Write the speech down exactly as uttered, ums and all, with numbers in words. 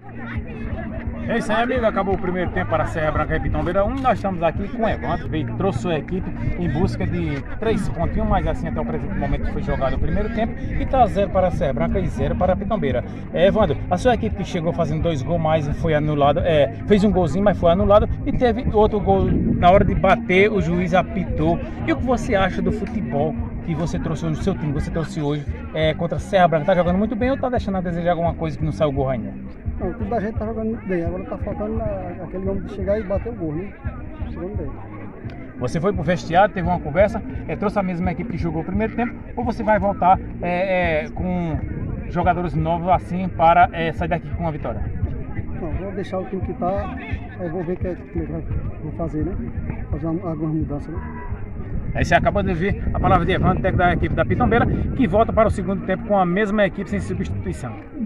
É isso aí, amigo. Acabou o primeiro tempo para a Serra Branca e Pitombeira um. Nós estamos aqui com o Evandro, veio, trouxe sua equipe em busca de três pontinhos, mas assim até o presente momento foi jogado o primeiro tempo e está zero para a Serra Branca e zero para a Pitombeira. É, Evandro, a sua equipe que chegou fazendo dois gols, mas foi anulado, é, fez um golzinho, mas foi anulado e teve outro gol na hora de bater, o juiz apitou. E o que você acha do futebol que você trouxe hoje, o seu time, você trouxe hoje é, contra a Serra Branca? Tá jogando muito bem ou tá deixando a desejar alguma coisa que não saiu o gol ainda? Não, tudo da gente tá jogando muito bem. Agora tá faltando na, aquele homem de chegar e bater o gol, né? Chegando bem. Você foi pro vestiário, teve uma conversa, é, trouxe a mesma equipe que jogou o primeiro tempo, ou você vai voltar é, é, com jogadores novos assim para é, sair daqui com uma vitória? Não, vou deixar o time que tá, aí vou ver o que é que vai vou fazer, né? Fazer uma, algumas mudanças, né? Aí você acabou de ouvir a palavra de Evandro, técnico da equipe da Pitombeira, que volta para o segundo tempo com a mesma equipe sem substituição.